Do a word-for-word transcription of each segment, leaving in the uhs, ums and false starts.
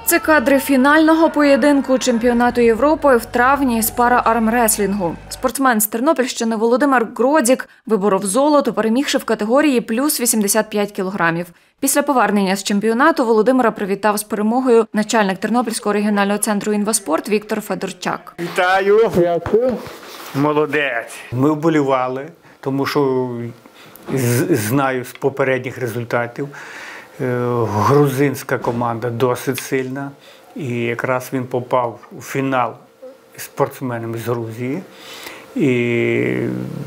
Це кадри фінального поєдинку чемпіонату Європи в травні з пара-армреслінгу. Спортсмен з Тернопільщини Володимир Гродзік виборов золото, перемігши в категорії плюс вісімдесят п'ять кілограмів. Після повернення з чемпіонату Володимира привітав з перемогою начальник Тернопільського регіонального центру «Інваспорт» Віктор Федорчак. Вітаю! Дякую! Молодець! Ми вболівали, тому що знаю з попередніх результатів. Грузинська команда досить сильна, і якраз він попав у фінал з спортсменами з Грузії. І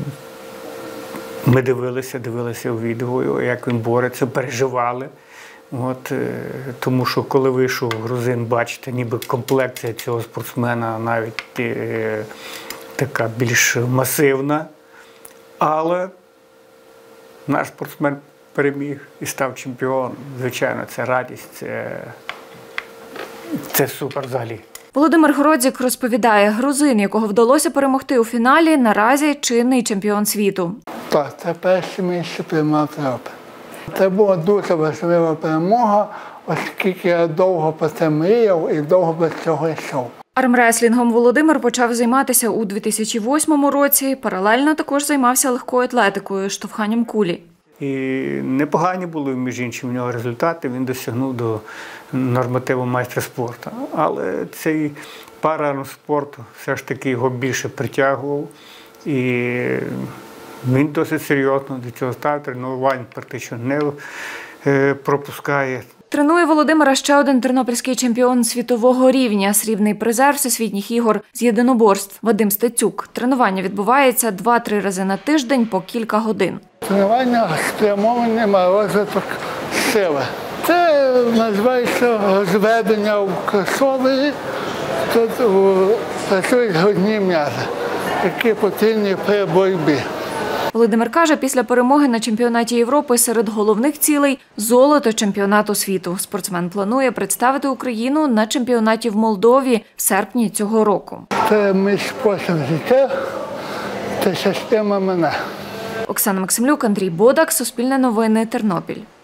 ми дивилися, дивилися у відео, як він бореться, переживали. От, тому що коли вийшов грузин, бачите, ніби комплекція цього спортсмена навіть е, така більш масивна, але наш спортсмен переміг і став чемпіоном. Звичайно, це радість, це, це супер взагалі. Володимир Гродзік розповідає, грузин, якого вдалося перемогти у фіналі, наразі чинний чемпіон світу. Так, це перше місце чемпіонату Європи. Це була дуже важлива перемога, оскільки я довго про це мріяв і довго без цього йшов. Армреслінгом Володимир почав займатися у дві тисячі восьмому році. Паралельно також займався легкою атлетикою, штовханням кулі. І непогані були, між іншим, у нього результати, він досягнув до нормативу майстра спорту. Але цей параспорт все ж таки його більше притягував. І він досить серйозно до цього став, тренувань практично не пропускає. Тренує Володимира ще один тернопільський чемпіон світового рівня, срібний призер всесвітніх ігор з єдиноборств Вадим Стецюк. Тренування відбувається два-три рази на тиждень по кілька годин. Тренування спрямоване на розвиток сили. Це називається розведення в кросовері. Тут працюють грудні м'язи, які потрібні при боротьбі. Володимир каже, після перемоги на чемпіонаті Європи серед головних цілей – золото чемпіонату світу. Спортсмен планує представити Україну на чемпіонаті в Молдові в серпні цього року. Це мій спосіб життя, це система мене. Оксана Максимлюк, Андрій Бодак, Суспільне новини, Тернопіль.